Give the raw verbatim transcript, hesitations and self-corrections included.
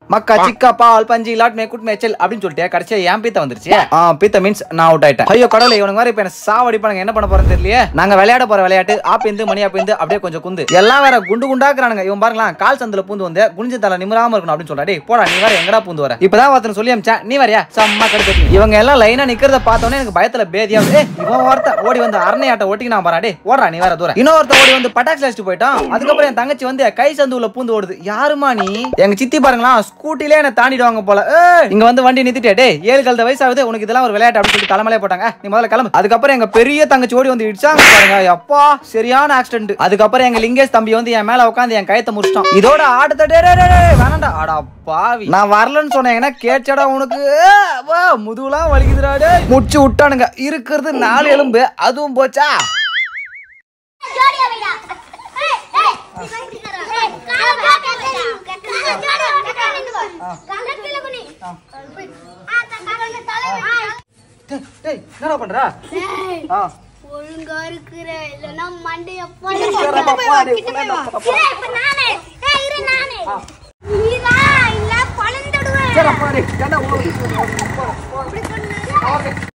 மக்கா சிக்கா பால் பஞ்சி lot மே good மேச்சல் அப்படின்னு சொல்லிட்டு கடைசியா என் பீத்த வந்துருச்சு. ஆ பீத்த மீன்ஸ் நான் அவுட் ஆயிட்டேன். ஐயோ கடவுளே, இவனுங்க வேற இப்ப என்ன சாவடிப்பானுங்க, என்ன பண்ண போறேன்னு தெரியலையே. நாங்க விளையாட போற விளையாட்டு ஆப்பிந்து மணி ஆப்பிந்து அப்படியே கொஞ்சம் குந்து எல்லாம் வேற குண்டு குண்டாக்குறானுங்க. இவன் பாருங்களா, கால் சந்தில பூந்து வந்து குனிஞ்ச தலை நிமிராம இருக்கணும் அப்படின்னு சொல்றாடி. போடா நீ வேற எங்கடா பூந்து வர, இப்பதான் ஒருத்தன் சொல்லி அமிச்சா நீ வரையா சம்மா கடுப்பு. இவங்க எல்லாம் லைனா நிக்கிறத பார்த்தோன்னே எனக்கு பயத்துல பேதியா இவன் ஒருத்த ஓடி வந்து அரணையாட்ட ஒட்டிக்கு நான் பாராடே ஓடுறா நீ வேற தூரம். இன்னொருத்த ஓடி வந்து பட்டாக்ஸ் அடிச்சுட்டு போயிட்டான். அதுக்கப்புறம் என் தங்கச்சி வந்து கை சந்துல பூந்து ஓடுது. யாருமா நீ? எங்க சித்தி பாருங்களா, ஸ்கூட்டிலே என்ன தாண்டிடுவாங்க போல. இங்க வந்து வண்டி நிறுத்திட்டே, டேய் ஏழு கழுத வயசாகுது உனக்கு இதெல்லாம் ஒரு விளையாட்டு அப்படின்னு சொல்லி தலைமையிலே போட்டாங்க. நீ முதல்ல கிளம்பு. அதுக்கப்புறம் எங்க பெரிய தங்கச்சி ஓடி வந்து இடிச்சாங்க பாருங்க. அப்பா சரியான ஆக்சிடென்ட். அதுக்கப்புறம் எங்க லிங்கேஷ் தம்பி வந்து என் மேல உட்காந்து என் கயத்தை முடிச்சிட்டான். இதோட ஆட்டத்தை வேணாண்டா. அடா பாவி, நான் வரலன்னு சொன்னேன்னா கேட்சடா உனக்கு. முதுகுலாம் வலிக்குதுடா. முடிச்சு விட்டானுங்க. இருக்கிறது நாலு எலும்பு, அதுவும் போச்சா. என்னடா பண்ற? ஒழுங்கா இருக்குற இல்லனா மண்டைய போடு. நானே ஏய் இரு நானே நீரா இல்ல பழந்துடுவே. சரி பாரு.